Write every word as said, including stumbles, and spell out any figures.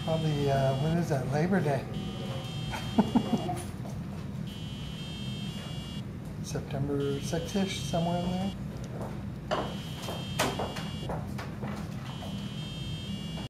Probably, uh, when is that, Labor Day? September sixth-ish, somewhere in there.